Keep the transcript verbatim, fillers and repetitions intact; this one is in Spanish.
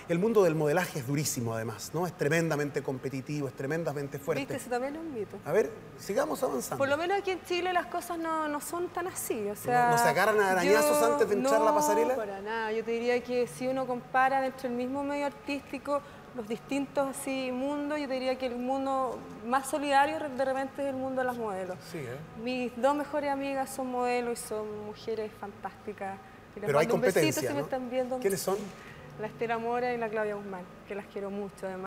El mundo del modelaje es durísimo, además, ¿no? Es tremendamente competitivo, es tremendamente fuerte. ¿Viste? Eso también es un mito. A ver, sigamos avanzando. Por lo menos aquí en Chile las cosas no, no son tan así, o sea... ¿No, no se agarran a arañazos yo, antes de entrar a la pasarela? No, para nada. Yo te diría que si uno compara dentro del mismo medio artístico los distintos así mundos, yo te diría que el mundo más solidario de repente es el mundo de las modelos. Sí, ¿eh? Mis dos mejores amigas son modelos y son mujeres fantásticas. Y les Pero hay mando un besito competencia, si me ¿no? están viendo. ¿Quiénes son? La Estela Mora y la Claudia Guzmán, que las quiero mucho además.